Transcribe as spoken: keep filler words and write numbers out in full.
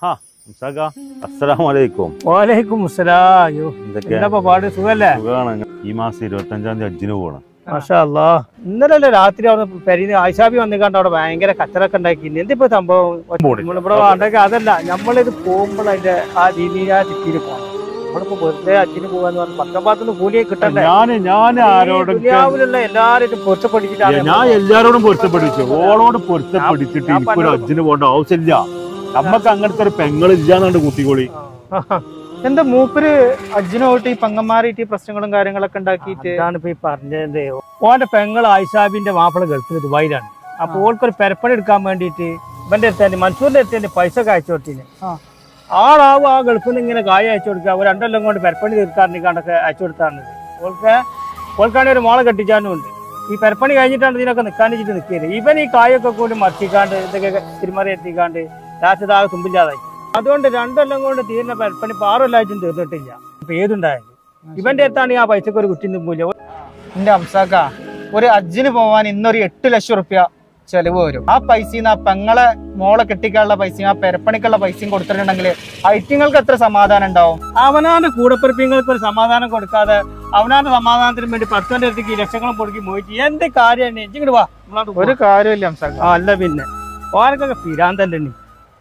ഹാ അസ്സലാമലൈക്കും. വലൈക്കും അസ്സലാം. അയ്യോ എന്താ പാട്, സുഖല്ലേ? സുഖമാണ്. ഈ മാസം ഇരുപത്തി അഞ്ചാം തീയതി ഹജ്ജിന് പോകണം. മാഷാ അല്ലാ. ഇന്നലെ രാത്രി അവിടെ പെരീന്ന് ആയിഷാബി വന്നിക്കാണ്ട് അവിടെ ഭയങ്കര കച്ചറൊക്കെ ഉണ്ടാക്കി. എന്തിപ്പോ സംഭവം? നമ്മളിവിടെ ഉണ്ടാക്കി അതല്ല, നമ്മളിത് പോകുമ്പോൾ അതിന്റെ ആ രീതിയിൽ ആ ചിറ്റിയിൽ പോകണം. നമ്മളിപ്പോ വെറുതെ അച്ഛന് പോകാന്ന് പറഞ്ഞ പക്കപ്പാത്തിന് കൂലിയെ കിട്ടണ്ടേ? ഞാൻ ഞാൻ ആരോടും ദുനിയാവിലുള്ള എല്ലാരും പൊരുത്തപ്പെടിച്ചിട്ടാണ്. ഞാൻ എല്ലാരോടും പൊരുത്തപ്പെടിച്ചു. ഓളോട് പൊരുത്തപ്പെടിച്ചിട്ട് എനിക്കൊരു ഹജ്ജിന് പോകേണ്ട ആവശ്യമില്ല. നമ്മക്ക് അങ്ങനത്തെ ഒരു പെങ്ങളില്ലാന്നുണ്ട് കുട്ടികളി. എന്താ മൂപ്പര് അജ്ജിന് പോയിട്ട് ഈ പെങ്ങന്മാരായിട്ട് ഈ പ്രശ്നങ്ങളും കാര്യങ്ങളൊക്കെ ഉണ്ടാക്കിയിട്ട് ഇപ്പൊ ഈ പറഞ്ഞത്. ഓന്റെ പെങ്ങൾ ആയിഷാബിന്റെ മാപ്പിള ഗൾഫിൽ ദുബായിലാണ്. അപ്പൊ ഓൾക്കൊരു പെരപ്പണി എടുക്കാൻ വേണ്ടിയിട്ട് ഇവന്റെ അടുത്ത് മൻസൂറിന്റെ അടുത്ത് പൈസ ഒക്കെ അയച്ചു കൊടുത്തിന്. ആളാവും ആ ഗൾഫിൽ നിന്ന് ഇങ്ങനെ കായ അയച്ചു കൊടുക്കുക. ഒരു രണ്ടെല്ലാം കൊണ്ട് പെരപ്പണി തീർക്കാറുണ്ടെങ്കിൽ അയച്ചു കൊടുത്താറുണ്ട്. ഓൾക്ക് ഓൾക്കാണെങ്കിൽ ഒരു മോളെ കെട്ടിച്ചാനും ഉണ്ട്. ഈ പെരപ്പണി കഴിഞ്ഞിട്ടാണ് ഇതിനൊക്കെ നിൽക്കാനിച്ചിട്ട് നിൽക്കിയത്. ഇവൻ ഈ കായൊക്കെ കൂടി മറിച്ചിക്കാണ്ട് ഇതൊക്കെ തിരുമറി എത്തിക്കാണ്ട് രാത്രിതാകെ തുമ്പില്ലാതായി. അതുകൊണ്ട് രണ്ടെല്ലാം കൊണ്ട് തീരുന്ന പെരപ്പണി പാറല്ലായിട്ടും തീർന്നിട്ടില്ല. ഇപ്പൊ ഏതുണ്ടായാലും ഇവന്റെ അടുത്താണ് ആ പൈസക്ക് ഒരു കുറ്റി തുമ്പില്ല. എന്റെ അംസാക്ക, ഒരു ഹജ്ജിന് പോവാൻ ഇന്നൊരു എട്ട് ലക്ഷം റുപ്യ ചെലവ് വരും. ആ പൈസ ആ പെങ്ങളെ മോളെ കെട്ടിക്കാനുള്ള പൈസയും ആ പെരപ്പണിക്കുള്ള പൈസയും കൊടുത്തിട്ടുണ്ടെങ്കിൽ ഐറ്റിങ്ങൾക്ക് എത്ര സമാധാനം ഉണ്ടാവും? അവനാന്റെ കൂടപ്പിറപ്പിങ്ങൾക്ക് ഒരു സമാധാനം കൊടുക്കാതെ അവനാന്റെ സമാധാനത്തിന് വേണ്ടി പത്തോന്റെ അടുത്തേക്ക് ലക്ഷങ്ങളും പൊടുക്കി പോയിട്ട് എന്ത് കാര്യം? ഇങ്ങോട്ട് വാ. ഒരു കാര്യമില്ല അംസാക്ക. അല്ല പിന്നെ ഓരൊക്കെ പിരാന്തല്ലേ.